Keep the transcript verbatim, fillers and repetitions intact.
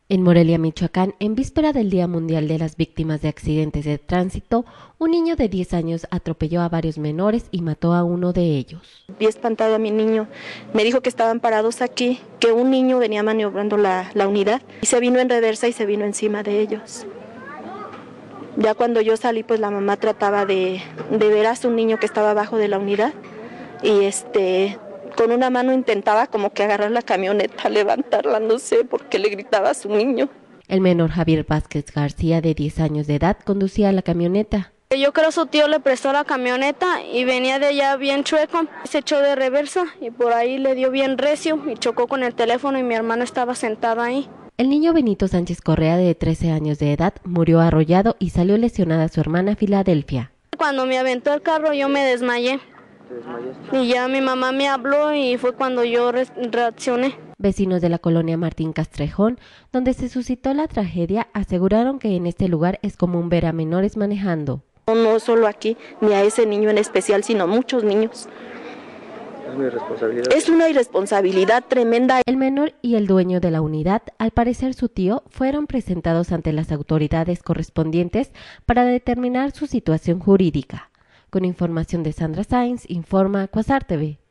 En Morelia, Michoacán, en víspera del Día Mundial de las Víctimas de Accidentes de Tránsito, un niño de diez años atropelló a varios menores y mató a uno de ellos. Vi espantado a mi niño, me dijo que estaban parados aquí, que un niño venía maniobrando la, la unidad y se vino en reversa y se vino encima de ellos. Ya cuando yo salí, pues la mamá trataba de, de ver a su niño que estaba abajo de la unidad y este... con una mano intentaba como que agarrar la camioneta, levantarla, no sé, porque le gritaba a su niño. El menor Javier Vázquez García, de diez años de edad, conducía la camioneta. Yo creo que su tío le prestó la camioneta y venía de allá bien chueco, se echó de reversa y por ahí le dio bien recio y chocó con el teléfono y mi hermana estaba sentada ahí. El niño Benito Sánchez Correa, de trece años de edad, murió arrollado y salió lesionada su hermana Filadelfia. Cuando me aventó el carro yo me desmayé. Y ya mi mamá me habló y fue cuando yo re reaccioné. Vecinos de la colonia Martín Castrejón, donde se suscitó la tragedia, aseguraron que en este lugar es común ver a menores manejando. No, no solo aquí, ni a ese niño en especial, sino muchos niños. Es una irresponsabilidad. Es una irresponsabilidad tremenda. El menor y el dueño de la unidad, al parecer su tío, fueron presentados ante las autoridades correspondientes para determinar su situación jurídica. Con información de Sandra Sainz, informa Quasar T V.